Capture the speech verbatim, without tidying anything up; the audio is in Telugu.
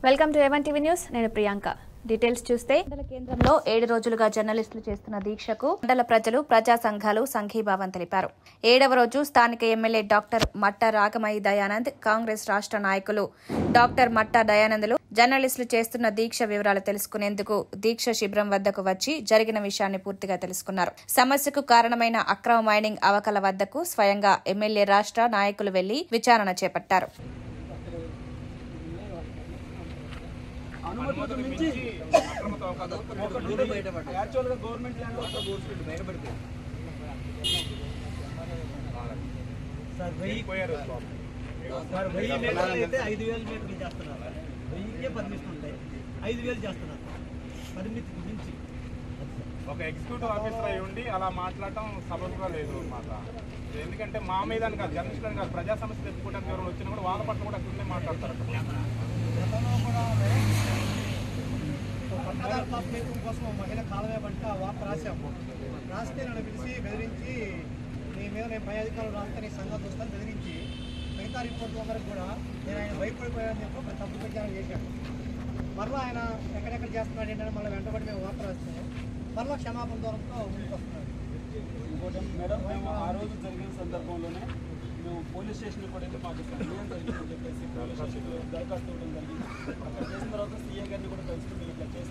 Welcome to A one TV news. నేను ప్రియాంక. డీటెయిల్స్ చూస్తే మండల కేంద్రంలో ఏడు రోజులుగా జర్నలిస్టులు చేస్తున్న దీక్షకు మండల ప్రజలు, ప్రజా సంఘాలు సంఘీభావం తెలిపారు. ఏడవ రోజు స్థానిక ఎమ్మెల్యే డాక్టర్ మట్టా రాగమయి దయానంద్, కాంగ్రెస్ రాష్ట్ర నాయకులు డాక్టర్ మట్టా దయానంద్లు జర్నలిస్టులు చేస్తున్న దీక్ష వివరాలు తెలుసుకునేందుకు దీక్ష శిబిరం వద్దకు వచ్చి జరిగిన విషయాన్ని పూర్తిగా తెలుసుకున్నారు. సమస్యకు కారణమైన అక్రమ మైనింగ్ అవకల వద్దకు స్వయంగా ఎమ్మెల్యే రాష్ట్ర నాయకులు వెళ్లి విచారణ చేపట్టారు. అనుమతులు మించి యాక్చువల్గా గవర్నమెంట్ ల్యాండ్ బయటపడితే సార్ వెయ్యి పోయారు సార్ వెయ్యి మీటర్లు అయితే ఐదు వేల మీటర్లు చేస్తున్నారు. వెయ్యికే పర్మిషన్ ఉంటాయి, ఐదు వేలు చేస్తున్నారు. పరిమితికి మించి ఒక ఎగ్జిక్యూటివ్ ఆఫీసర్ అయి ఉండి అలా మాట్లాడటం సబబుగా లేదు మాట. ఎందుకంటే మా మీద కాదు, జర్నలిస్టులు కాదు, ప్రజా సమస్యలు ఎత్తుకోవడానికి ఎవరైనా వచ్చినా కూడా వాళ్ళ పట్ల కూడా అక్కడనే మాట్లాడతారు. గతంలో కూడా పట్టదారు కోసం మహిళ కాలమే పట్టి ఆ వార్త రాశాము. రాస్తే నన్ను పిలిచి బెదిరించి నీ మీద నేను పై అధికారులు రాస్తే నీ సంగతి వస్తాను బెదిరించి మిగతా రిపోర్టు అందరికి కూడా నేను ఆయన భయపడిపోయానని చెప్పి ఒక తప్పు ప్రచారం చేశాను. మరలా ఆయన ఎక్కడెక్కడ చేస్తున్నాడు ఏంటంటే మళ్ళీ వెంటబడి మేము వార్త రాస్తే మరలా క్షమాపణ దూరంతో ముందుకు వస్తున్నాడు. ఇంకోటి మేడం, మేము ఆ రోజు జరిగిన సందర్భంలోనే మేము పోలీస్ స్టేషన్ కూడా అయితే మాకు సన్మానం జరిగిందని చెప్పేసి పోలీస్ స్టేషన్లో దరఖాస్తు ఇవ్వడం జరిగింది. అక్కడ చేసిన తర్వాత సీఏ గారిని కూడా తెలుసుకుని ఇట్లా చేసి